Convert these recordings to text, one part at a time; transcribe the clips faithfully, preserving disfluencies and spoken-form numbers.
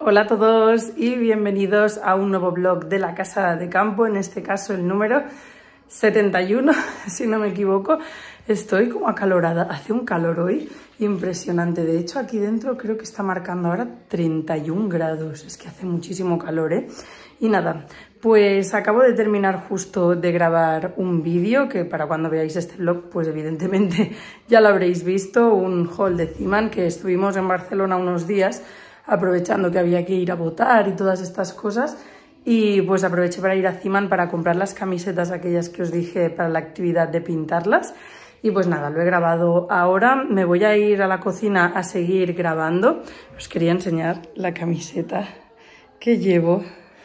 Hola a todos y bienvenidos a un nuevo vlog de la casa de campo, en este caso el número setenta y uno, si no me equivoco. Estoy como acalorada, hace un calor hoy impresionante. De hecho, aquí dentro creo que está marcando ahora treinta y un grados, es que hace muchísimo calor, ¿eh? Y nada, pues acabo de terminar justo de grabar un vídeo que para cuando veáis este vlog, pues evidentemente ya lo habréis visto, un haul de Zeeman, que estuvimos en Barcelona unos días aprovechando que había que ir a votar y todas estas cosas, y pues aproveché para ir a Zeeman para comprar las camisetas aquellas que os dije para la actividad de pintarlas. Y pues nada, lo he grabado ahora, me voy a ir a la cocina a seguir grabando. Os quería enseñar la camiseta que llevo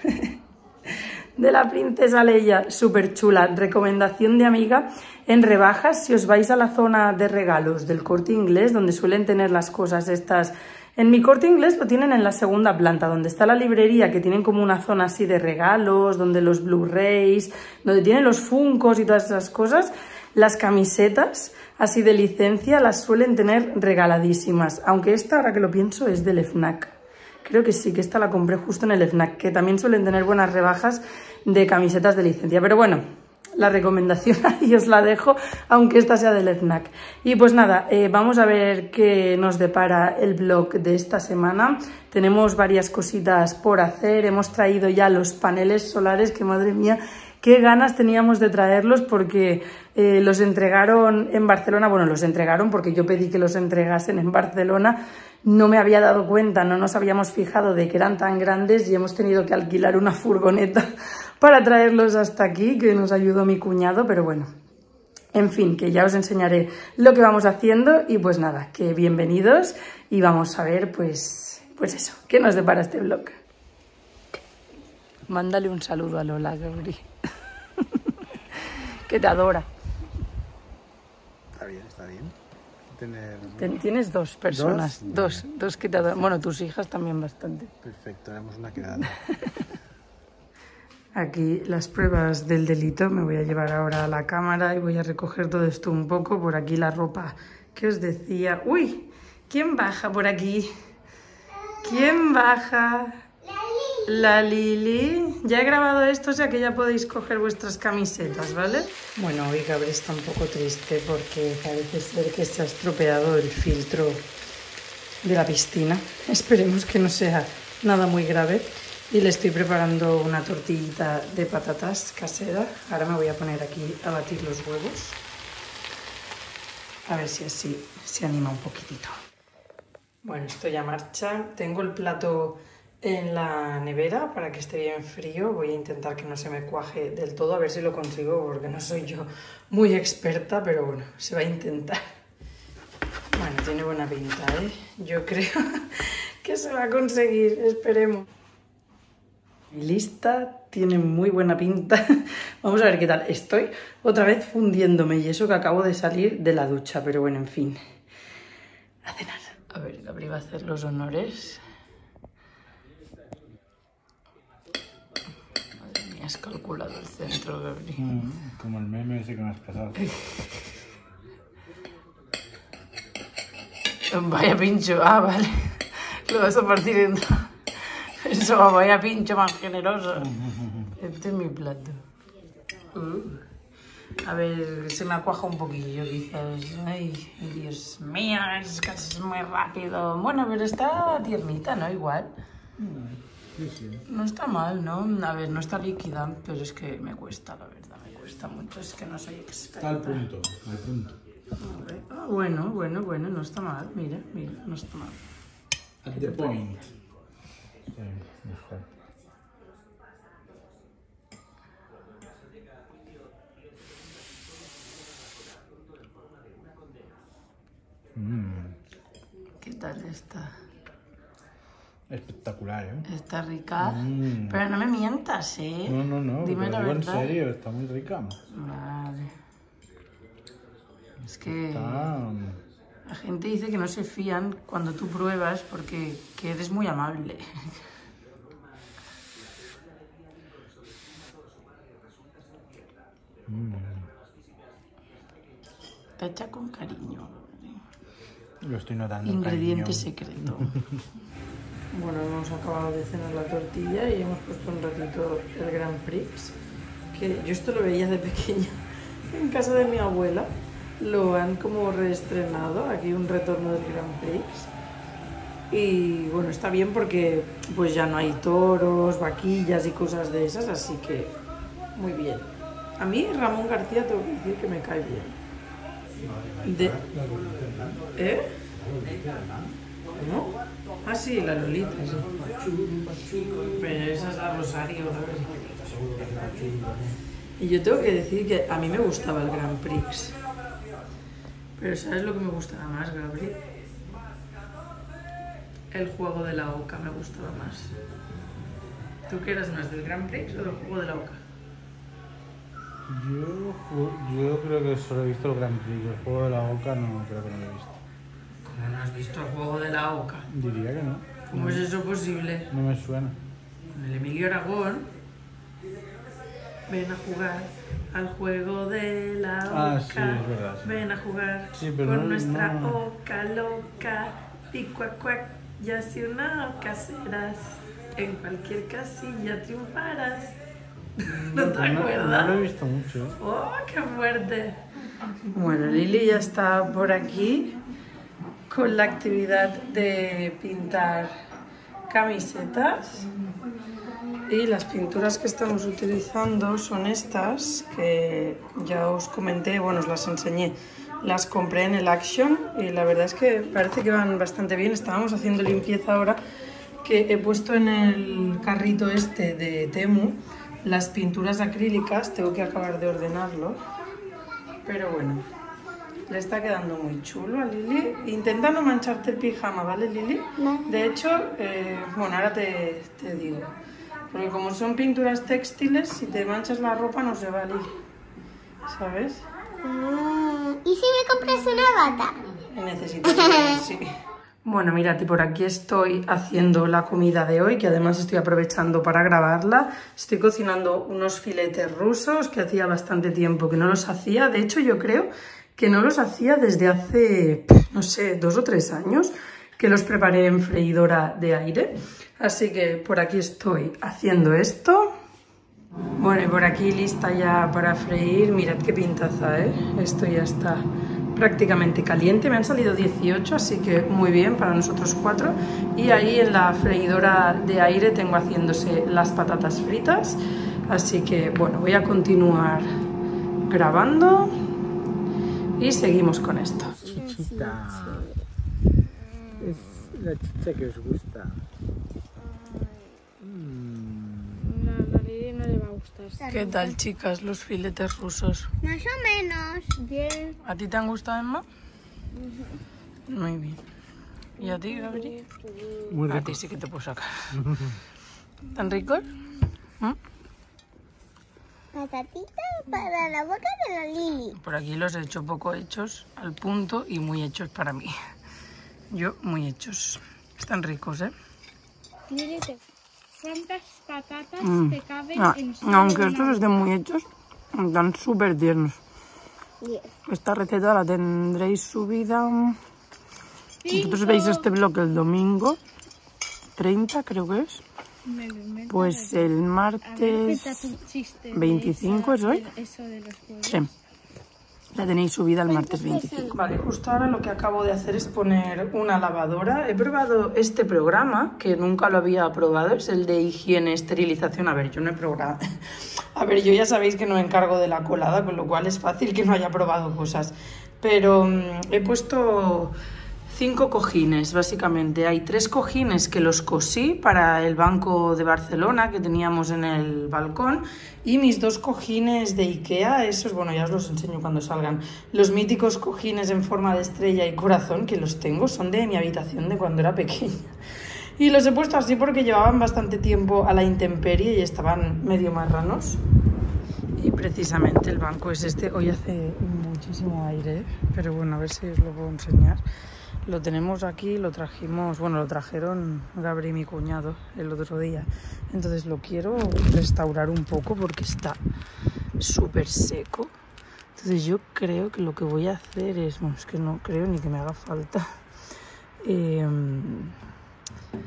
de la princesa Leia, súper chula, recomendación de amiga, en rebajas si os vais a la zona de regalos del Corte Inglés, donde suelen tener las cosas estas. En mi Corte Inglés lo tienen en la segunda planta, donde está la librería, que tienen como una zona así de regalos, donde los Blu-rays, donde tienen los Funkos y todas esas cosas. Las camisetas así de licencia las suelen tener regaladísimas, aunque esta, ahora que lo pienso, es del FNAC. Creo que sí, que esta la compré justo en el FNAC, que también suelen tener buenas rebajas de camisetas de licencia. Pero bueno, la recomendación ahí os la dejo, aunque esta sea del FNAC. Y pues nada, eh, vamos a ver qué nos depara el vlog de esta semana. Tenemos varias cositas por hacer. Hemos traído ya los paneles solares, que madre mía, qué ganas teníamos de traerlos, porque eh, los entregaron en Barcelona. Bueno, los entregaron porque yo pedí que los entregasen en Barcelona. No me había dado cuenta, no nos habíamos fijado de que eran tan grandes y hemos tenido que alquilar una furgoneta para traerlos hasta aquí, que nos ayudó mi cuñado, pero bueno, en fin, que ya os enseñaré lo que vamos haciendo. Y pues nada, que bienvenidos y vamos a ver pues, pues eso, qué nos depara este vlog. Mándale un saludo a Lola, Gabriel, que te adora. Está bien, está bien. Tener... Ten, tienes dos personas, dos, dos, dos que te adoran. Bueno, tus hijas también bastante. Perfecto, haremos una quedada. Aquí las pruebas del delito, me voy a llevar ahora a la cámara y voy a recoger todo esto un poco. Por aquí la ropa que os decía. ¡Uy! ¿Quién baja por aquí? ¿Quién baja? La Lili. Ya he grabado esto, o sea que ya podéis coger vuestras camisetas, ¿vale? Bueno, hoy Gabriel está un poco triste porque parece ser que se ha estropeado el filtro de la piscina. Esperemos que no sea nada muy grave. Y le estoy preparando una tortillita de patatas casera. Ahora me voy a poner aquí a batir los huevos. A ver si así se anima un poquitito. Bueno, estoy a marcha. Tengo el plato en la nevera para que esté bien frío. Voy a intentar que no se me cuaje del todo, a ver si lo consigo, porque no soy yo muy experta, pero bueno, se va a intentar. Bueno, tiene buena pinta, ¿eh? Yo creo que se va a conseguir, esperemos. Lista, tiene muy buena pinta. Vamos a ver qué tal. Estoy otra vez fundiéndome, y eso que acabo de salir de la ducha, pero bueno, en fin. A cenar. A ver, Gabriel va a hacer los honores. Madre mía, has calculado el centro, Gabriel. Mm, como el meme ese que me has pasado. Vaya pincho, ah, vale. Lo vas a partir en... Eso, vaya pincho más generoso. Este es mi plato. Uh. A ver, se me acuaja un poquillo quizás. Ay, Dios mío, es casi muy rápido. Bueno, pero está tiernita, ¿no? Igual. Sí, sí. No está mal, ¿no? A ver, no está líquida, pero es que me cuesta, la verdad, me cuesta mucho. Es que no soy experta. Está al punto, al punto. A ver. Ah, bueno, bueno, bueno, no está mal. Mira, mira, no está mal. At the point. Sí, mejor. Mm. ¿Qué tal está? Espectacular, ¿eh? Está rica. Mm. Pero no me mientas, ¿eh? No, no, no. Dime lo la digo verdad. en serio, está muy rica. Vale. Es que Está... la gente dice que no se fían cuando tú pruebas porque que eres muy amable. Mm. Está hecha con cariño. Lo estoy notando. Ingrediente cariño. secreto. Bueno, hemos acabado de cenar la tortilla y hemos puesto un ratito el Grand Prix, que yo esto lo veía de pequeña en casa de mi abuela. Lo han como reestrenado, aquí un retorno del Grand Prix. Y bueno, está bien porque pues ya no hay toros, vaquillas y cosas de esas, así que muy bien. A mí Ramón García tengo que decir que me cae bien. De... ¿Eh? ¿Cómo? Ah, sí, la Lolita, sí. Pero esa es la Rosario, ¿no? Y yo tengo que decir que a mí me gustaba el Grand Prix. Pero ¿sabes lo que me gustaba más, Gabriel? El juego de la oca me gustaba más. ¿Tú qué eras más, del Grand Prix o del juego de la oca? Yo, yo creo que solo he visto el Grand Prix. El juego de la oca no creo que no lo he visto. ¿Cómo no has visto el juego de la oca? Diría que no. ¿Cómo no, es eso posible? No me suena. El Emilio Aragón. Ven a jugar al juego de la oca. Ah, sí, es verdad. Sí. Ven a jugar sí, pero con no, nuestra no... oca loca. Picuacuac, ya si una oca serás. En cualquier casilla triunfarás. ¿No te no, acuerdas? No lo he visto mucho. ¡Oh, qué fuerte! Bueno, Lili ya está por aquí con la actividad de pintar camisetas. Y las pinturas que estamos utilizando son estas, que ya os comenté, bueno, os las enseñé. Las compré en el Action y la verdad es que parece que van bastante bien. Estábamos haciendo limpieza ahora, que he puesto en el carrito este de Temu las pinturas acrílicas. Tengo que acabar de ordenarlo, pero bueno, le está quedando muy chulo a Lili. Intenta no mancharte el pijama, ¿vale, Lili? No. De hecho, eh, bueno, ahora te, te digo, porque como son pinturas textiles, si te manchas la ropa no se va, Lili, ¿sabes? Mm, ¿y si me compras una bata? Necesito que sí. Bueno, mirad, y por aquí estoy haciendo la comida de hoy, que además estoy aprovechando para grabarla. Estoy cocinando unos filetes rusos, que hacía bastante tiempo que no los hacía. De hecho, yo creo que no los hacía desde hace, no sé, dos o tres años, que los preparé en freidora de aire. Así que por aquí estoy haciendo esto. Bueno, y por aquí lista ya para freír. Mirad qué pintaza, ¿eh? Esto ya está prácticamente caliente. Me han salido dieciocho, así que muy bien para nosotros cuatro. Y ahí en la freidora de aire tengo haciéndose las patatas fritas. Así que, bueno, voy a continuar grabando y seguimos con esto. Chichita. Es la chicha que os gusta. No, a Lili no le va a gustar. ¿Qué tal, chicas, los filetes rusos? Más o menos. Bien. ¿A ti te han gustado, Emma? Muy bien. ¿Y a ti, Gabriel? Muy A rico. ti sí que te puedo sacar. ¿Tan ricos? ¿Mm? Patatita para la boca de la Lili. Por aquí los he hecho poco hechos, al punto, y muy hechos para mí. Yo, muy hechos. Están ricos, ¿eh? Lili, te... ¿cuántas patatas Mm. te caben Ah, en solo aunque una estos boca? estén muy hechos, están súper tiernos. Diez. Esta receta la tendréis subida... Vosotros Cinco. veis este blog el domingo treinta, creo que es. Me lo invento, Pues pero- el A ver, martes... cuéntate un chiste de veinticinco esa- es hoy. de Eso de los huevos. Sí, la tenéis subida el martes veinticinco. Vale, justo ahora lo que acabo de hacer es poner una lavadora. He probado este programa, que nunca lo había probado, es el de higiene, esterilización. A ver, yo no he probado... A ver, yo ya sabéis que no me encargo de la colada, con lo cual es fácil que no haya probado cosas. Pero mmm, he puesto cinco cojines, básicamente. Hay tres cojines que los cosí para el banco de Barcelona que teníamos en el balcón, y mis dos cojines de Ikea, esos, bueno, ya os los enseño cuando salgan. Los míticos cojines en forma de estrella y corazón, que los tengo, son de mi habitación de cuando era pequeña. Y los he puesto así porque llevaban bastante tiempo a la intemperie y estaban medio marranos. Y precisamente el banco es este. Hoy hace muchísimo aire, ¿eh? Pero bueno, a ver si os lo puedo enseñar. Lo tenemos aquí, lo trajimos, bueno, lo trajeron Gabri y mi cuñado el otro día. Entonces lo quiero restaurar un poco porque está súper seco. Entonces yo creo que lo que voy a hacer es, bueno, es que no creo ni que me haga falta, eh,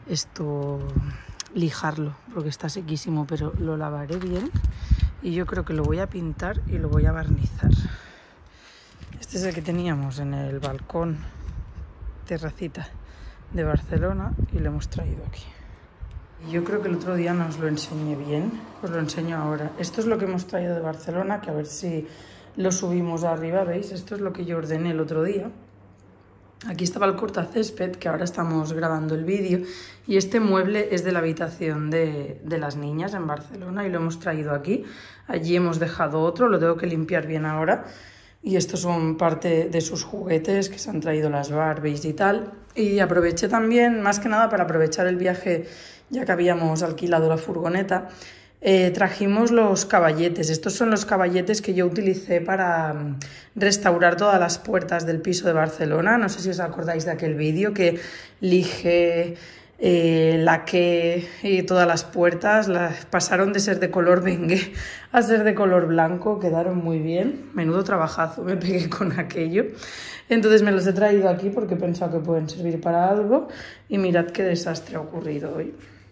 esto lijarlo, porque está sequísimo, pero lo lavaré bien y yo creo que lo voy a pintar y lo voy a barnizar. Este es el que teníamos en el balcón, terracita de Barcelona, y lo hemos traído aquí. Yo creo que el otro día no os lo enseñé bien, os lo enseño ahora. Esto es lo que hemos traído de Barcelona, que a ver si lo subimos arriba, ¿veis? Esto es lo que yo ordené el otro día. Aquí estaba el cortacésped, que ahora estamos grabando el vídeo, y este mueble es de la habitación de, de las niñas en Barcelona y lo hemos traído aquí. Allí hemos dejado otro, lo tengo que limpiar bien ahora. Y estos son parte de sus juguetes que se han traído las Barbies y tal. Y aproveché también, más que nada para aprovechar el viaje, ya que habíamos alquilado la furgoneta, eh, trajimos los caballetes. Estos son los caballetes que yo utilicé para restaurar todas las puertas del piso de Barcelona. No sé si os acordáis de aquel vídeo que lijé, eh, laqué y todas las puertas. Las pasaron de ser de color bengué a ser de color blanco. Quedaron muy bien. Menudo trabajazo me pegué con aquello. Entonces me los he traído aquí porque he pensado que pueden servir para algo. Y mirad qué desastre ha ocurrido hoy.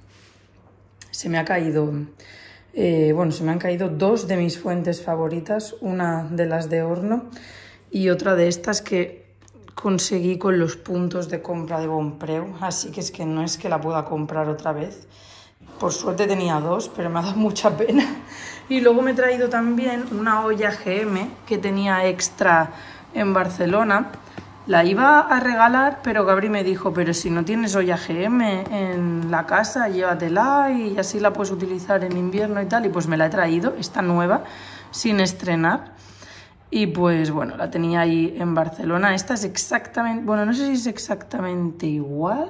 Se me ha caído, eh, bueno, se me han caído dos de mis fuentes favoritas, una de las de horno y otra de estas que conseguí con los puntos de compra de Bonpreu, así que es que no es que la pueda comprar otra vez. Por suerte tenía dos, pero me ha dado mucha pena. Y luego me he traído también una olla G M que tenía extra en Barcelona. La iba a regalar, pero Gabri me dijo, pero si no tienes olla G M en la casa, llévatela y así la puedes utilizar en invierno y tal. Y pues me la he traído, está nueva, sin estrenar. Y pues bueno, la tenía ahí en Barcelona. Esta es exactamente, bueno, no sé si es exactamente igual.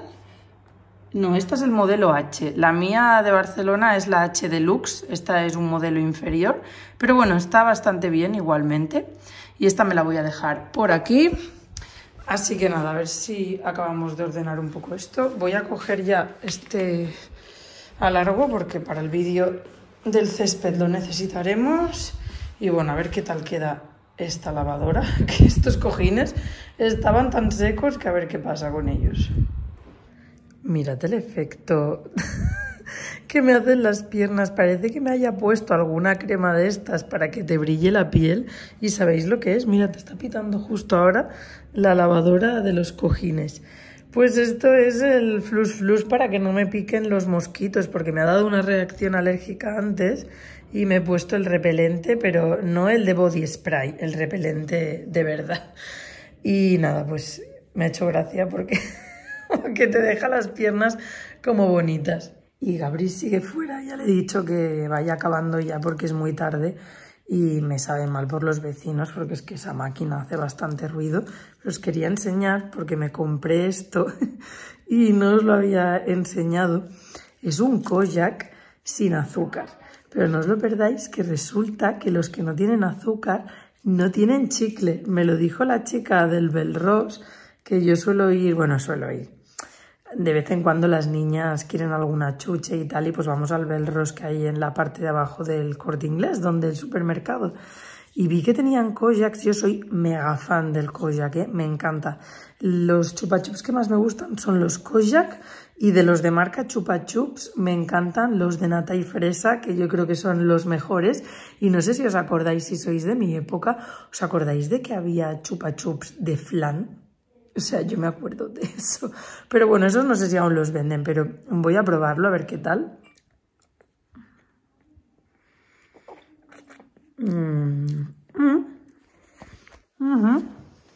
No, esta es el modelo H. La mía de Barcelona es la H Deluxe, esta es un modelo inferior. Pero bueno, está bastante bien igualmente. Y esta me la voy a dejar por aquí. Así que nada, a ver si acabamos de ordenar un poco esto. Voy a coger ya este alargo porque para el vídeo del césped lo necesitaremos. Y bueno, a ver qué tal queda esta lavadora, que estos cojines estaban tan secos que a ver qué pasa con ellos. Mirad el efecto que me hacen las piernas. Parece que me haya puesto alguna crema de estas para que te brille la piel. ¿Y sabéis lo que es? Mira, te está pitando justo ahora la lavadora de los cojines. Pues esto es el flus flus para que no me piquen los mosquitos, porque me ha dado una reacción alérgica antes y me he puesto el repelente, pero no el de body spray, el repelente de verdad. Y nada, pues me ha hecho gracia porque que te deja las piernas como bonitas. Y Gabri sigue fuera, ya le he dicho que vaya acabando ya porque es muy tarde y me sabe mal por los vecinos porque es que esa máquina hace bastante ruido. Pero os quería enseñar porque me compré esto y no os lo había enseñado. Es un Kojak sin azúcar, pero no os lo perdáis que resulta que los que no tienen azúcar no tienen chicle. Me lo dijo la chica del Belrose, que yo suelo ir, bueno, suelo ir. De vez en cuando las niñas quieren alguna chuche y tal, y pues vamos al Belrose que hay en la parte de abajo del Corte Inglés, donde el supermercado. Y vi que tenían Kojaks. Yo soy mega fan del Kojak, ¿eh? Me encanta. Los chupa chups que más me gustan son los Kojak, y de los de marca Chupa Chups me encantan los de nata y fresa, que yo creo que son los mejores. Y no sé si os acordáis, si sois de mi época, ¿os acordáis de que había Chupa Chups de flan? O sea, yo me acuerdo de eso. Pero bueno, esos no sé si aún los venden, pero voy a probarlo a ver qué tal. Mm. Mm. Uh-huh.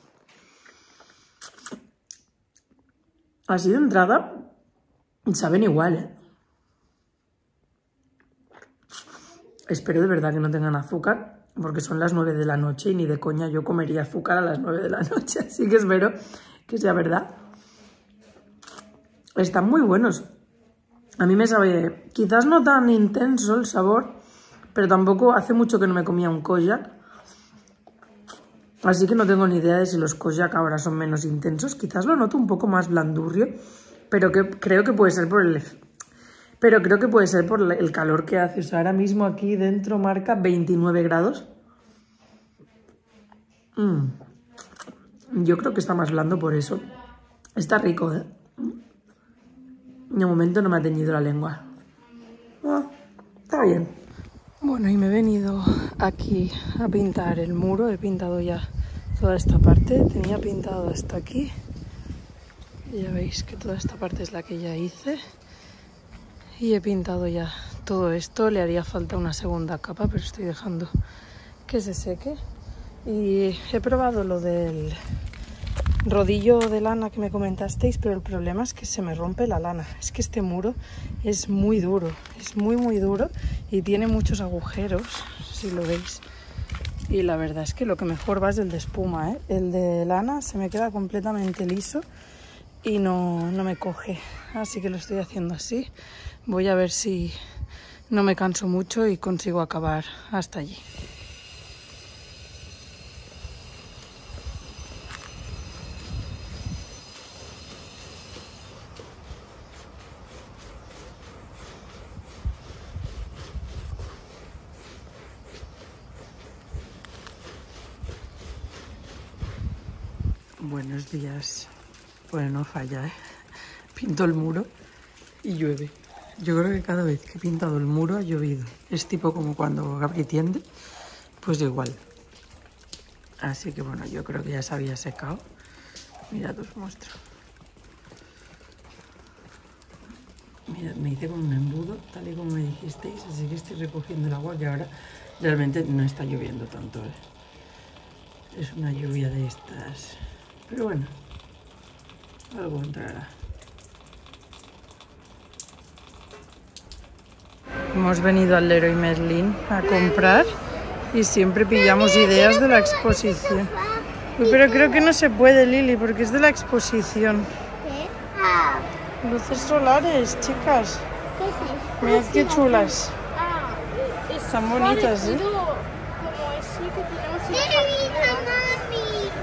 Así de entrada, saben igual, ¿eh? Espero de verdad que no tengan azúcar, porque son las nueve de la noche y ni de coña yo comería azúcar a las nueve de la noche. Así que espero que sea verdad. Están muy buenos. A mí me sabe, quizás no tan intenso el sabor, pero tampoco hace mucho que no me comía un Kojak. Así que no tengo ni idea de si los Kojak ahora son menos intensos. Quizás lo noto un poco más blandurrio, pero que creo que puede ser por el... Pero creo que puede ser por el calor que hace. O sea, ahora mismo aquí dentro marca veintinueve grados. Mm. Yo creo que está más blando por eso. Está rico, ¿eh? De momento no me ha teñido la lengua. Ah, está bien. Bueno, y me he venido aquí a pintar el muro. He pintado ya toda esta parte. Tenía pintado hasta aquí. Y ya veis que toda esta parte es la que ya hice. Y he pintado ya todo esto. Le haría falta una segunda capa, pero estoy dejando que se seque. Y he probado lo del rodillo de lana que me comentasteis, pero el problema es que se me rompe la lana. Es que este muro es muy duro, es muy muy duro y tiene muchos agujeros, si lo veis. Y la verdad es que lo que mejor va es el de espuma, ¿eh? El de lana se me queda completamente liso y no, no me coge, así que lo estoy haciendo así. Voy a ver si no me canso mucho y consigo acabar hasta allí. Buenos días. Bueno, no falla, ¿eh? Pinto el muro y llueve. Yo creo que cada vez que he pintado el muro ha llovido. Es tipo como cuando Gabri tiende, pues igual. Así que bueno, yo creo que ya se había secado. Mirad, os muestro. Mirad, me hice con un embudo, tal y como me dijisteis, así que estoy recogiendo el agua que ahora realmente no está lloviendo tanto, ¿eh? Es una lluvia de estas. Pero bueno, algo entrará. Hemos venido al Leroy Merlin a comprar y siempre pillamos ideas de la exposición. Uy, pero creo que no se puede, Lili, porque es de la exposición. ¿Qué? Ah, Luces solares, chicas. ¿qué es eso? Mirad qué chulas. Ah, es Están bonitas, ¿eh? parecido como ese que tenemos en la ¡Mira, mami!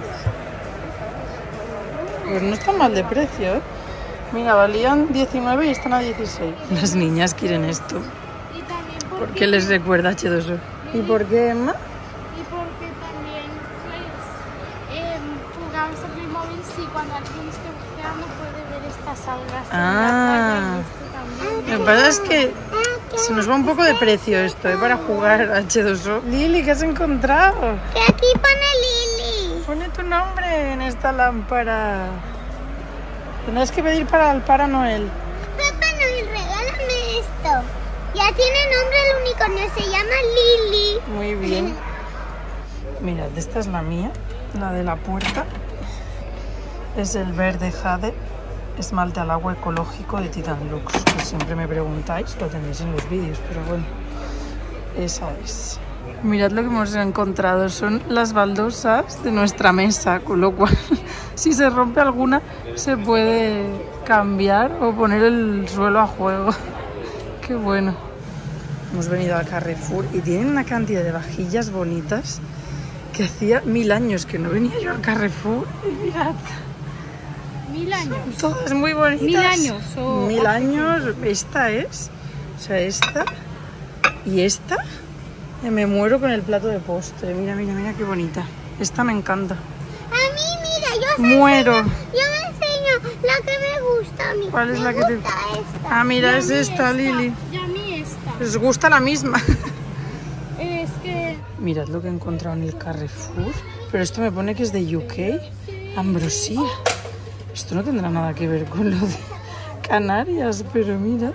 Pues no está mal de precio, ¿eh? Mira, valían diecinueve y están a dieciséis. Las niñas quieren esto. Y también porque, Porque les recuerda a H dos O. ¿Y por qué, Emma? y porque también pues eh, jugamos a Playmobil, sí, cuando alguien esté buscando puede ver estas algas. Ah. En la playa, y esto también. Lo que pasa es que se nos va un poco de precio esto, ¿eh? Para jugar a H dos O. Lili, ¿qué has encontrado? Que aquí pone Lili. Pone tu nombre en esta lámpara. Tendrás que pedir para el Para Noel. Papá Noel, regálame esto. Ya tiene nombre el unicornio, se llama Lili. Muy bien. Mirad, esta es la mía, la de la puerta. Es el verde jade, esmalte al agua ecológico de Titan Lux. Que siempre me preguntáis, lo tenéis en los vídeos, pero bueno, esa es. Mirad lo que hemos encontrado, son las baldosas de nuestra mesa, con lo cual si se rompe alguna se puede cambiar o poner el suelo a juego. Qué bueno. Hemos venido al Carrefour y tienen una cantidad de vajillas bonitas que hacía mil años que no venía yo al Carrefour. Y mirad, Mil años. todas muy bonitas. Mil años, o Mil hace años. Esta es, o sea, esta y esta. Eh, Me muero con el plato de postre. Mira, mira, mira qué bonita. Esta me encanta. A mí, mira, yo me Muero. enseño, yo me enseño la que me gusta a mí. ¿Cuál es me la que te gusta esta. Ah, mira, Y a es mí esta, Lili. Y a mí esta. Les gusta la misma. Es que Mirad lo que he encontrado en el Carrefour. Pero esto me pone que es de U K. Ambrosía. Esto no tendrá nada que ver con lo de Canarias, pero mira.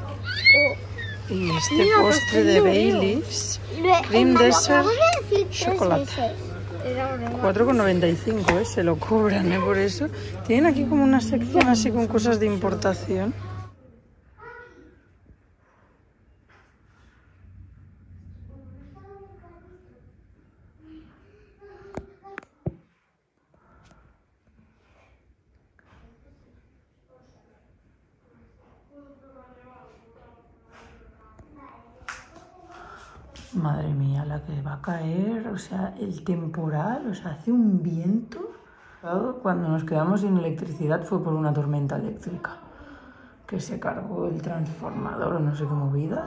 Y este Mira, pues postre qué de lo veo. Baileys. Re- Cream Emma, lo Dessert, acabo de decir tres chocolate. veces. era broma. cuatro con noventa y cinco, ¿eh? Se lo cobran, ¿eh? Por eso. Tienen aquí como una sección así con cosas de importación. Madre mía, la que va a caer, o sea, el temporal, o sea, hace un viento. Cuando nos quedamos sin electricidad fue por una tormenta eléctrica, que se cargó el transformador o no sé qué movidas.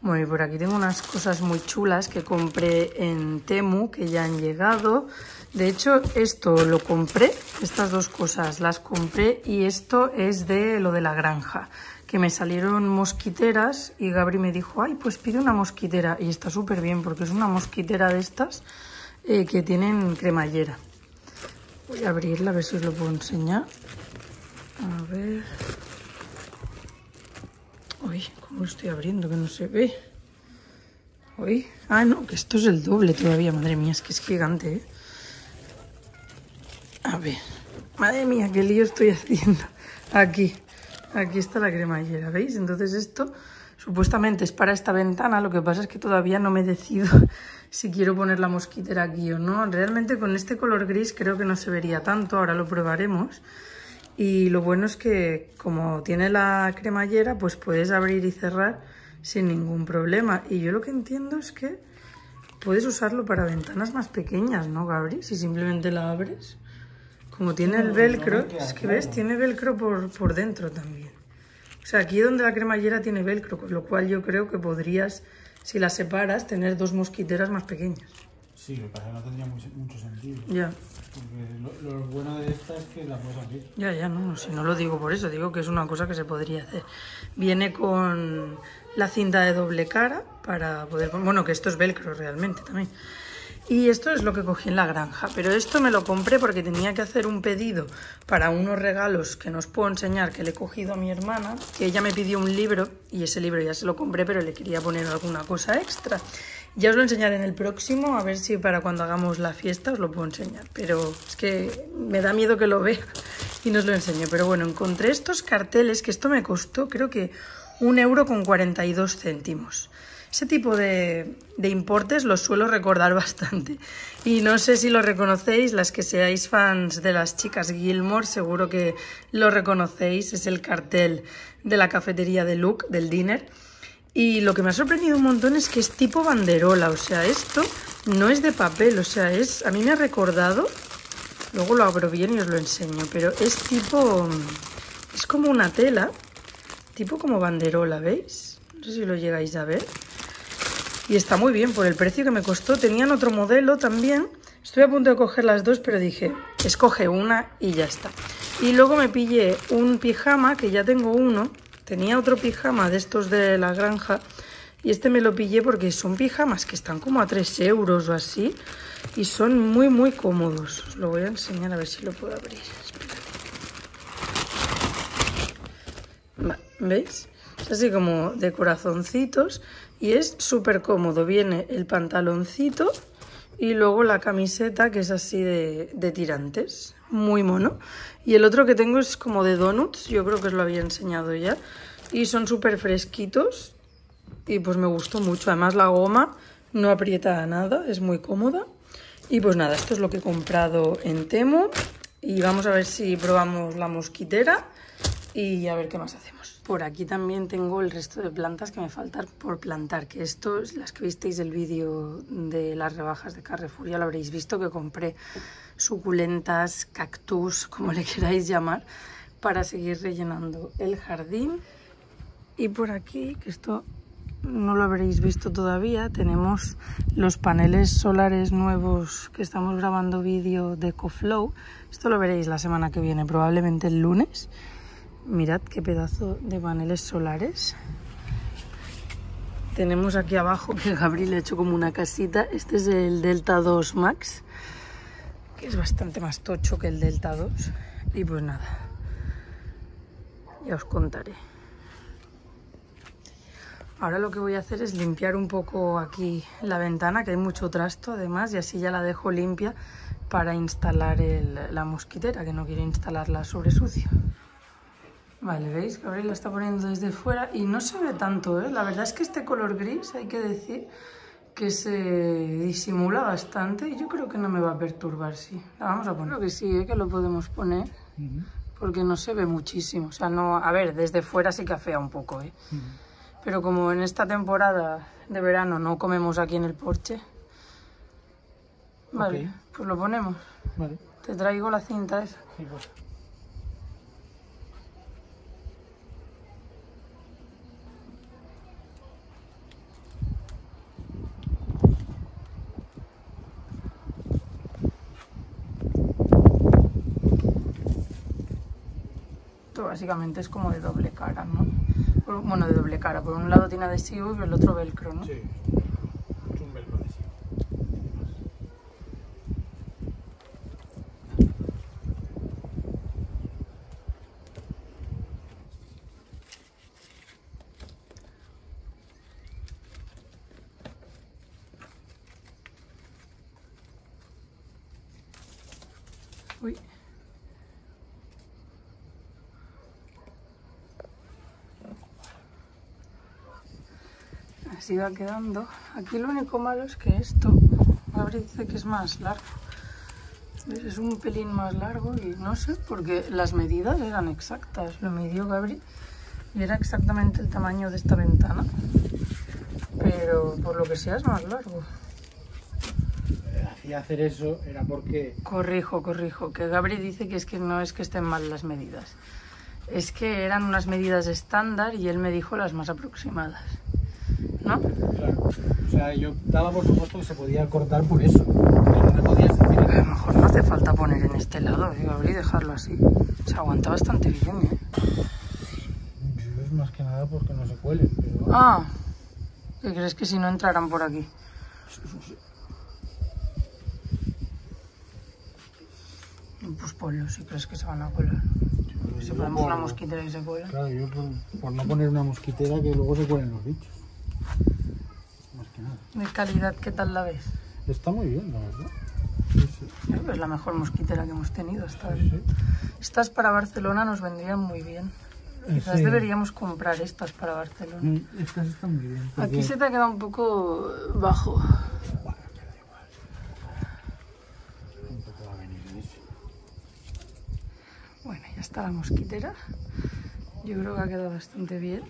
Bueno, y por aquí tengo unas cosas muy chulas que compré en Temu, que ya han llegado. De hecho, esto lo compré, estas dos cosas las compré, y esto es de lo de la granja, que me salieron mosquiteras y Gabri me dijo, ay, pues pide una mosquitera, y está súper bien porque es una mosquitera de estas eh, que tienen cremallera. Voy a abrirla a ver si os lo puedo enseñar. A ver... Uy, ¿cómo lo estoy abriendo? Que no se ve. Uy, ah, no, que esto es el doble todavía, madre mía, es que es gigante, ¿eh? A ver, madre mía, qué lío estoy haciendo. Aquí, aquí está la cremallera, ¿veis? Entonces esto supuestamente es para esta ventana, lo que pasa es que todavía no me decido si quiero poner la mosquitera aquí o no. Realmente con este color gris creo que no se vería tanto, ahora lo probaremos. Y lo bueno es que como tiene la cremallera, pues puedes abrir y cerrar sin ningún problema. Y yo lo que entiendo es que puedes usarlo para ventanas más pequeñas, ¿no, Gabri? Si simplemente la abres. Como tiene el velcro, es que ves, tiene velcro por, por dentro también. O sea, aquí donde la cremallera tiene velcro, con lo cual yo creo que podrías, si las separas, tener dos mosquiteras más pequeñas. Sí, lo que pasa es que no tendría mucho, mucho sentido. Ya. Porque lo, lo bueno de esta es que la puedes abrir. Ya, ya, no, si no lo digo por eso, digo que es una cosa que se podría hacer. Viene con la cinta de doble cara para poder... Bueno, que esto es velcro realmente también. Y esto es lo que cogí en la granja, pero esto me lo compré porque tenía que hacer un pedido para unos regalos que no os puedo enseñar, que le he cogido a mi hermana, que ella me pidió un libro y ese libro ya se lo compré, pero le quería poner alguna cosa extra. Ya os lo enseñaré en el próximo, a ver si para cuando hagamos la fiesta os lo puedo enseñar, pero es que me da miedo que lo vea y no os lo enseño. Pero bueno, encontré estos carteles, que esto me costó creo que un euro con cuarenta y dos céntimos. Ese tipo de, de importes los suelo recordar bastante. Y no sé si lo reconocéis, las que seáis fans de las chicas Gilmore, seguro que lo reconocéis. Es el cartel de la cafetería de Luke, del dinner. Y lo que me ha sorprendido un montón es que es tipo banderola. O sea, esto no es de papel, o sea, es... A mí me ha recordado... Luego lo abro bien y os lo enseño, pero es tipo... Es como una tela, tipo como banderola, ¿veis? No sé si lo llegáis a ver. Y está muy bien por el precio que me costó. Tenían otro modelo también. Estoy a punto de coger las dos, pero dije, escoge una y ya está. Y luego me pillé un pijama, que ya tengo uno. Tenía otro pijama de estos de la granja. Y este me lo pillé porque son pijamas que están como a tres euros o así. Y son muy, muy cómodos. Os lo voy a enseñar a ver si lo puedo abrir. Esperad. ¿Veis? Es así como de corazoncitos. Y es súper cómodo, viene el pantaloncito y luego la camiseta, que es así de, de tirantes, muy mono. Y el otro que tengo es como de donuts, yo creo que os lo había enseñado ya. Y son súper fresquitos y pues me gustó mucho. Además la goma no aprieta nada, es muy cómoda. Y pues nada, esto es lo que he comprado en Temu. Y vamos a ver si probamos la mosquitera y a ver qué más hacemos. Por aquí también tengo el resto de plantas que me faltan por plantar, que esto, las que visteis el vídeo de las rebajas de Carrefour, ya lo habréis visto, que compré suculentas, cactus, como le queráis llamar, para seguir rellenando el jardín. Y por aquí, que esto no lo habréis visto todavía, tenemos los paneles solares nuevos que estamos grabando vídeo de EcoFlow. Esto lo veréis la semana que viene, probablemente el lunes. Mirad qué pedazo de paneles solares. Tenemos aquí abajo, que Gabriel le ha hecho como una casita. Este es el Delta dos Max, que es bastante más tocho que el Delta dos. Y pues nada, ya os contaré. Ahora lo que voy a hacer es limpiar un poco aquí la ventana, que hay mucho trasto además, y así ya la dejo limpia para instalar el, la mosquitera, que no quiero instalarla sobre sucio. Vale, ¿veis? Gabriel lo está poniendo desde fuera y no se ve tanto, ¿eh? La verdad es que este color gris, hay que decir, que se disimula bastante y yo creo que no me va a perturbar, sí. La vamos a poner. Creo que sí, ¿eh? Que lo podemos poner, uh-huh. Porque no se ve muchísimo. O sea, no... A ver, desde fuera sí que afea un poco, ¿eh? Uh-huh. Pero como en esta temporada de verano no comemos aquí en el porche, vale, okay. Pues lo ponemos. Vale. Te traigo la cinta esa. Sí, pues. básicamente es como de doble cara, ¿no? Por, bueno, de doble cara. Por un lado tiene adhesivo y por el otro velcro, ¿no? Sí, es un velcro adhesivo. Uy. Así va quedando. Aquí lo único malo es que esto, Gabri dice que es más largo. ¿Ves? Es un pelín más largo y no sé, porque las medidas eran exactas. Lo midió Gabri y era exactamente el tamaño de esta ventana. Pero por lo que sea es más largo. Hacía hacer eso era porque... Corrijo, corrijo, que Gabri dice que es que no es que estén mal las medidas. Es que eran unas medidas estándar y él me dijo las más aproximadas. ¿No? Claro. O sea, yo daba por supuesto que se podía cortar por eso. Pero no me podías decir... A lo mejor no hace falta poner en este lado, ¿eh, Gabri? Dejarlo así. Se aguanta bastante bien, ¿eh? Yo es más que nada porque no se cuelen, pero... Ah, ¿qué crees que si no entrarán por aquí? Pues ponlo, si crees que se van a colar. Si Yo ponemos por- una mosquitera y se cuela. Claro, yo por, por no poner una mosquitera que luego se cuelen los bichos. Más que nada. De calidad, ¿qué tal la ves? Está muy bien, la verdad. Sí, sí. Creo que es la mejor mosquitera que hemos tenido hasta ahora. Sí. Estas para Barcelona nos vendrían muy bien. Quizás Sí. deberíamos comprar estas para Barcelona. Mm, Estas están muy bien. porque- Aquí se te ha quedado un poco bajo. Bueno, pero da igual. Tampoco va a venir en ese. Bueno, ya está la mosquitera. Yo creo que ha quedado bastante bien.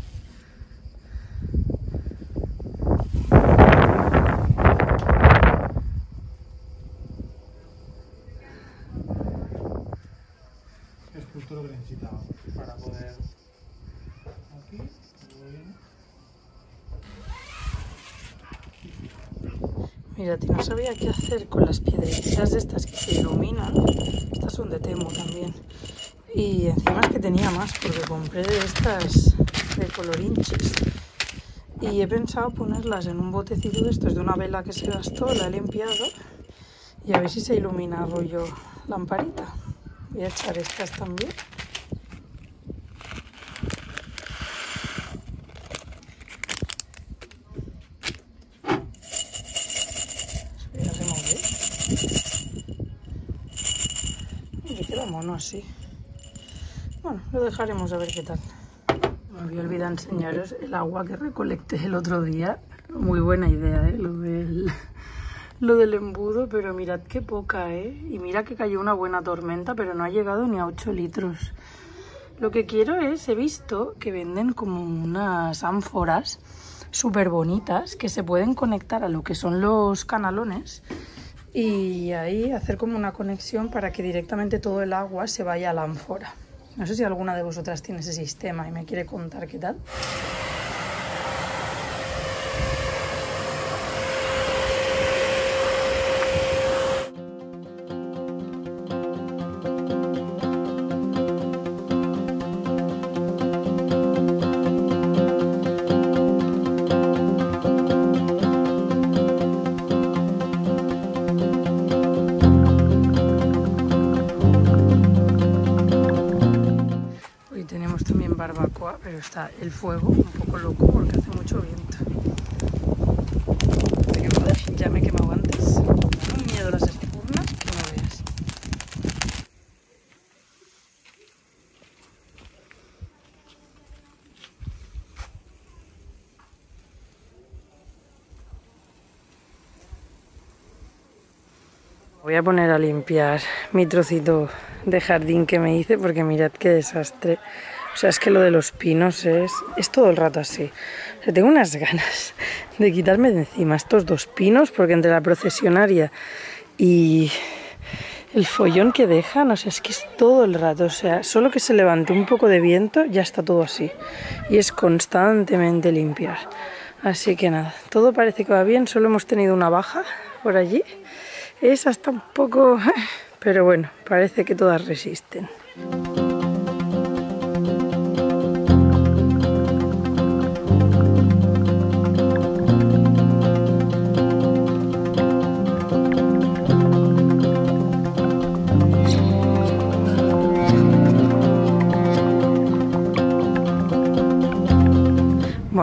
Es justo lo que necesitaba para poder... Aquí, muy bien. Mira, tío, no sabía qué hacer con las piedrecitas de estas que se iluminan. Estas son de Temu también. Y encima es que tenía más, porque compré de estas de colorinchis. Y he pensado ponerlas en un botecito de estos de una vela que se gastó, la he limpiado. Y a ver si se ilumina rollo lamparita. Voy a echar estas también. Espera, se mueve. Me queda mono así. Bueno, lo dejaremos a ver qué tal. Me había olvidado enseñaros el agua que recolecté el otro día. Muy buena idea, ¿eh? Lo del, lo del embudo, pero mirad qué poca, ¿eh? Y mira que cayó una buena tormenta, pero no ha llegado ni a ocho litros. Lo que quiero es, he visto que venden como unas ánforas súper bonitas que se pueden conectar a lo que son los canalones y ahí hacer como una conexión para que directamente todo el agua se vaya a la ánfora. No sé si alguna de vosotras tiene ese sistema y me quiere contar qué tal. Hoy tenemos también barbacoa, pero está el fuego un poco loco porque hace mucho viento. Pero joder, ya me he quemado antes. Me dan un miedo las espurnas que no veas. Voy a poner a limpiar mi trocito de jardín que me hice porque mirad qué desastre. O sea, es que lo de los pinos es, es todo el rato así. O sea, tengo unas ganas de quitarme de encima estos dos pinos porque entre la procesionaria y el follón que dejan, o sea, es que es todo el rato. O sea, solo que se levante un poco de viento ya está todo así. Y es constantemente limpiar. Así que nada, todo parece que va bien. Solo hemos tenido una baja por allí. Esa está un poco... pero bueno, parece que todas resisten.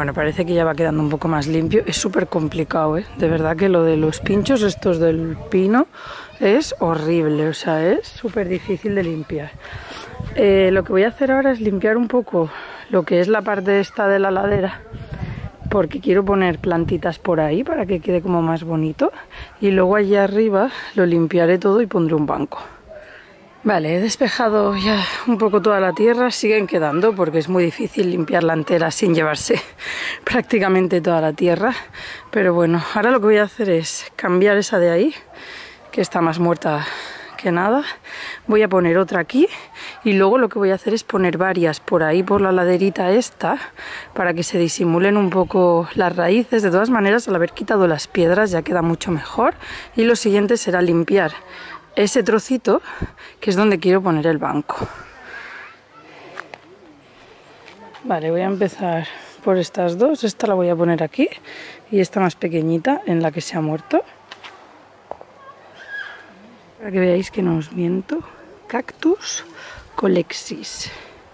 Bueno, parece que ya va quedando un poco más limpio. Es súper complicado, ¿eh? De verdad que lo de los pinchos estos del pino es horrible, o sea, es súper difícil de limpiar. Eh, lo que voy a hacer ahora es limpiar un poco lo que es la parte esta de la ladera, porque quiero poner plantitas por ahí para que quede como más bonito. Y luego allí arriba lo limpiaré todo y pondré un banco. Vale, he despejado ya un poco toda la tierra, siguen quedando porque es muy difícil limpiarla entera sin llevarse prácticamente toda la tierra. Pero bueno, ahora lo que voy a hacer es cambiar esa de ahí, que está más muerta que nada. Voy a poner otra aquí y luego lo que voy a hacer es poner varias por ahí, por la laderita esta, para que se disimulen un poco las raíces. De todas maneras, al haber quitado las piedras ya queda mucho mejor. Y lo siguiente será limpiar ese trocito, que es donde quiero poner el banco. Vale, voy a empezar por estas dos. Esta la voy a poner aquí y esta más pequeñita en la que se ha muerto. Para que veáis que no os miento. Cactus Colexis.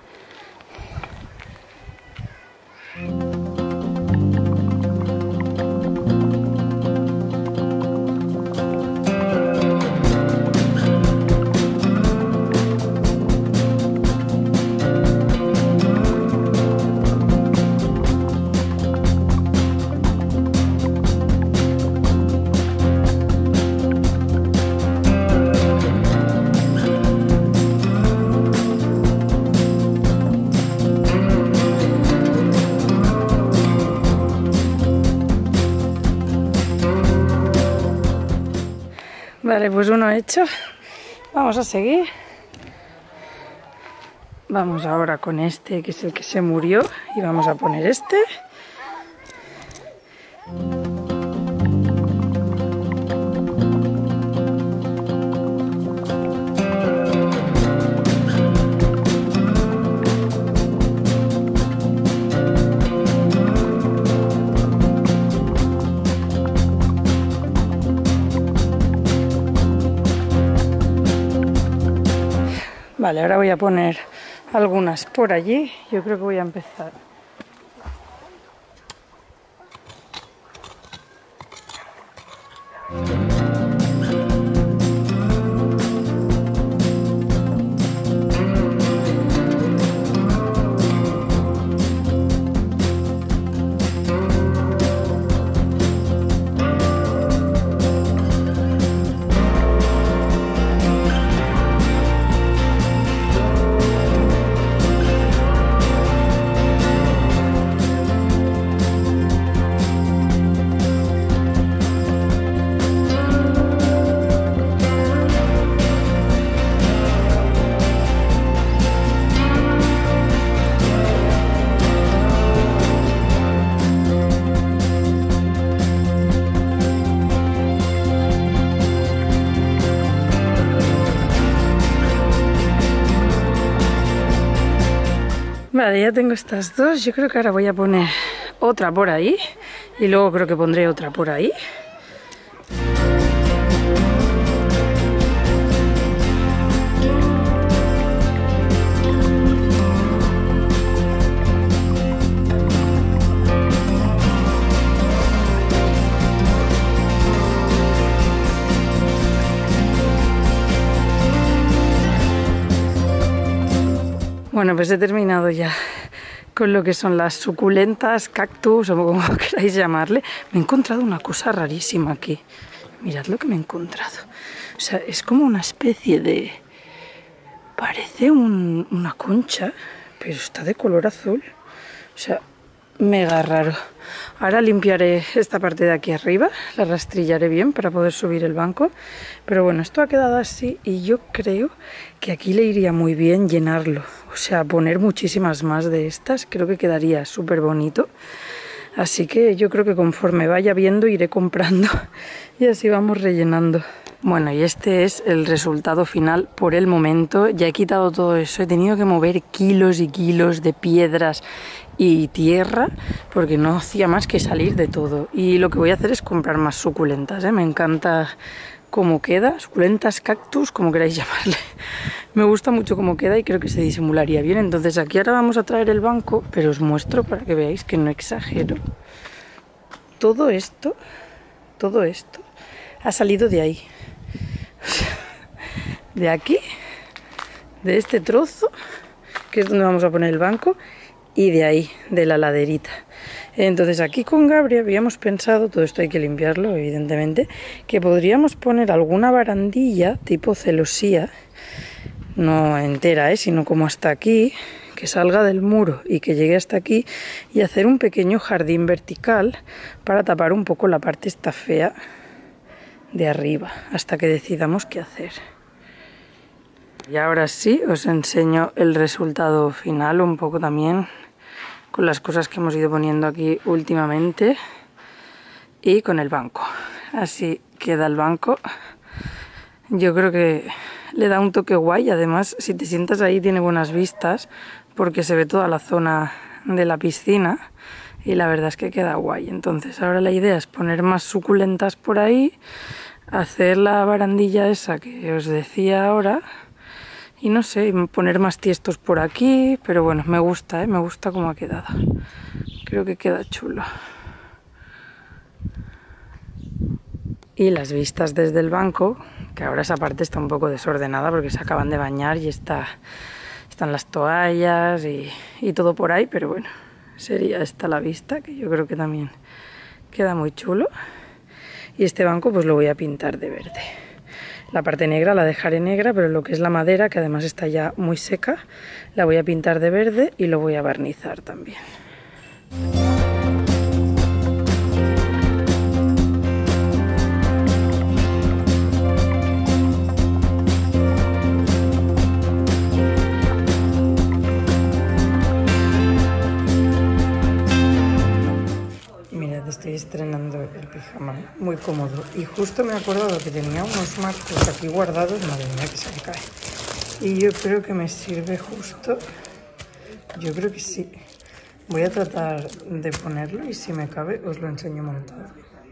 Vale, pues uno hecho. Vamos a seguir. Vamos ahora con este, que es el que se murió, y vamos a poner este. Vale, ahora voy a poner algunas por allí. Yo creo que voy a empezar. Vale, ya tengo estas dos. Yo creo que ahora voy a poner otra por ahí y luego creo que pondré otra por ahí. Bueno, pues he terminado ya con lo que son las suculentas, cactus o como queráis llamarle. Me he encontrado una cosa rarísima aquí. Mirad lo que me he encontrado. O sea, es como una especie de... Parece un, una concha, pero está de color azul. O sea, mega raro. Ahora limpiaré esta parte de aquí arriba, la rastrillaré bien para poder subir el banco. Pero bueno, esto ha quedado así y yo creo que aquí le iría muy bien llenarlo. O sea, poner muchísimas más de estas, creo que quedaría súper bonito. Así que yo creo que conforme vaya viendo iré comprando y así vamos rellenando. Bueno, y este es el resultado final por el momento. Ya he quitado todo eso, he tenido que mover kilos y kilos de piedras y tierra porque no hacía más que salir de todo. Y lo que voy a hacer es comprar más suculentas, ¿eh? Me encanta cómo queda, suculentas, cactus, como queráis llamarle. Me gusta mucho cómo queda y creo que se disimularía bien. Entonces aquí ahora vamos a traer el banco, pero os muestro para que veáis que no exagero. Todo esto, todo esto ha salido de ahí. De aquí, de este trozo, que es donde vamos a poner el banco, y de ahí, de la laderita. Entonces aquí con Gabri habíamos pensado, todo esto hay que limpiarlo evidentemente, que podríamos poner alguna barandilla tipo celosía, no entera, ¿eh? Sino como hasta aquí, que salga del muro y que llegue hasta aquí, y hacer un pequeño jardín vertical para tapar un poco la parte esta fea de arriba, hasta que decidamos qué hacer. Y ahora sí os enseño el resultado final un poco también, con las cosas que hemos ido poniendo aquí últimamente y con el banco. Así queda el banco. Yo creo que le da un toque guay. Además, si te sientas ahí tiene buenas vistas porque se ve toda la zona de la piscina y la verdad es que queda guay. Entonces ahora la idea es poner más suculentas por ahí, hacer la barandilla esa que os decía ahora. Y no sé, poner más tiestos por aquí, pero bueno, me gusta, ¿eh? Me gusta cómo ha quedado. Creo que queda chulo. Y las vistas desde el banco, que ahora esa parte está un poco desordenada porque se acaban de bañar y está, están las toallas y, y todo por ahí, pero bueno, sería esta la vista, que yo creo que también queda muy chulo. Y este banco pues lo voy a pintar de verde. La parte negra la dejaré negra, pero lo que es la madera, que además está ya muy seca, la voy a pintar de verde y lo voy a barnizar también. Estoy estrenando el pijama, muy cómodo, y justo me he acordado que tenía unos marcos aquí guardados, madre mía que se me cae, y yo creo que me sirve justo, yo creo que sí. Voy a tratar de ponerlo y si me cabe os lo enseño montado.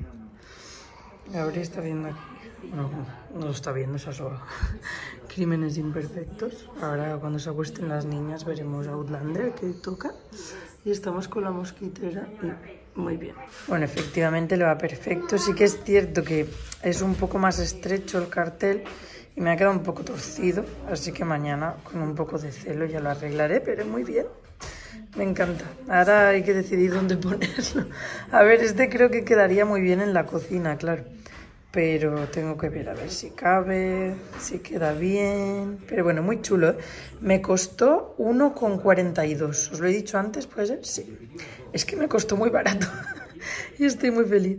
Gabri está viendo aquí, no, no lo está viendo, se ha sobado. Crímenes imperfectos. Ahora cuando se acuesten las niñas veremos Outlander, que toca, y estamos con la mosquitera y muy bien. Bueno, efectivamente le va perfecto. Sí que es cierto que es un poco más estrecho el cartel y me ha quedado un poco torcido, así que mañana con un poco de celo ya lo arreglaré, pero muy bien. Me encanta. Ahora hay que decidir dónde ponerlo. A ver, este creo que quedaría muy bien en la cocina, claro. Pero tengo que ver a ver si cabe, si queda bien. Pero bueno, muy chulo, ¿eh? Me costó uno con cuarenta y dos. ¿Os lo he dicho antes? ¿Puede ser? Sí. Es que me costó muy barato. Y estoy muy feliz.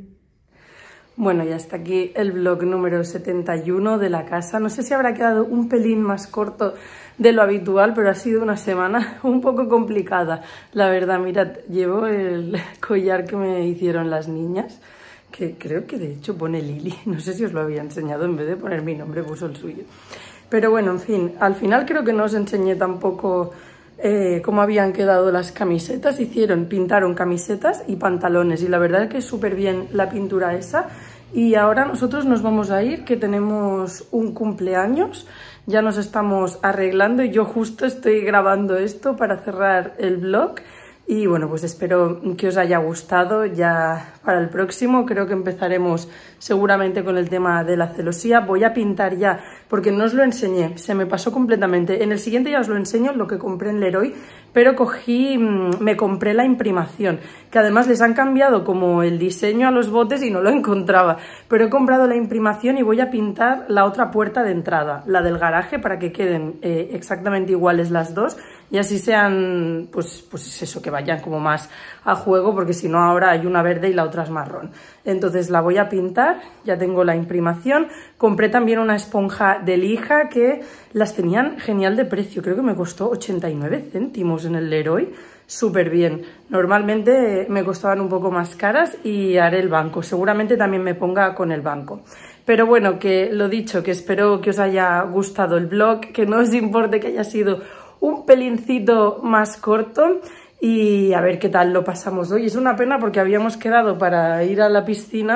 Bueno, ya está aquí el vlog número setenta y uno de la casa. No sé si habrá quedado un pelín más corto de lo habitual, pero ha sido una semana un poco complicada. La verdad, mirad, llevo el collar que me hicieron las niñas, que creo que de hecho pone Lili, no sé si os lo había enseñado, en vez de poner mi nombre puso el suyo. Pero bueno, en fin, al final creo que no os enseñé tampoco eh, cómo habían quedado las camisetas. Hicieron, pintaron camisetas y pantalones y la verdad es que es súper bien la pintura esa. Y ahora nosotros nos vamos a ir, que tenemos un cumpleaños, ya nos estamos arreglando y yo justo estoy grabando esto para cerrar el vlog. Y bueno, pues espero que os haya gustado. Ya para el próximo creo que empezaremos seguramente con el tema de la celosía. Voy a pintar ya, porque no os lo enseñé, se me pasó completamente. En el siguiente ya os lo enseño, lo que compré en Leroy, pero cogí, me compré la imprimación, que además les han cambiado como el diseño a los botes y no lo encontraba. Pero he comprado la imprimación y voy a pintar la otra puerta de entrada, la del garaje, para que queden eh, exactamente iguales las dos. Y así sean, pues, pues eso, que vayan como más a juego, porque si no ahora hay una verde y la otra es marrón. Entonces la voy a pintar, ya tengo la imprimación. Compré también una esponja de lija que las tenían genial de precio, creo que me costó ochenta y nueve céntimos en el Leroy, súper bien. Normalmente me costaban un poco más caras y haré el banco, seguramente también me ponga con el banco. Pero bueno, que lo dicho, que espero que os haya gustado el vlog, que no os importe que haya sido un pelincito más corto y a ver qué tal lo pasamos hoy. Es una pena porque habíamos quedado para ir a la piscina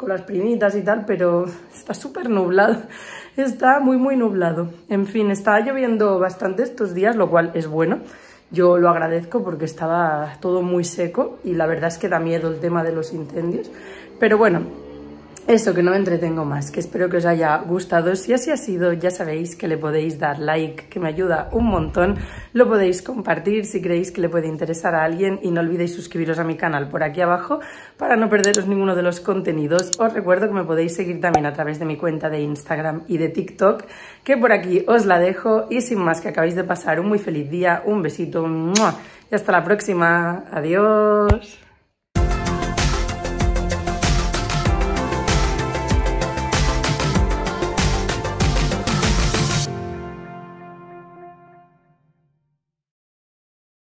con las primitas y tal, pero está súper nublado, está muy muy nublado. En fin, está lloviendo bastante estos días, lo cual es bueno. Yo lo agradezco porque estaba todo muy seco y la verdad es que da miedo el tema de los incendios. Pero bueno, eso, que no me entretengo más, que espero que os haya gustado. Si así ha sido, ya sabéis que le podéis dar like, que me ayuda un montón. Lo podéis compartir si creéis que le puede interesar a alguien y no olvidéis suscribiros a mi canal por aquí abajo para no perderos ninguno de los contenidos. Os recuerdo que me podéis seguir también a través de mi cuenta de Instagram y de TikTok, que por aquí os la dejo. Y sin más, que acabéis de pasar un muy feliz día, un besito, ¡mua! Y hasta la próxima. Adiós.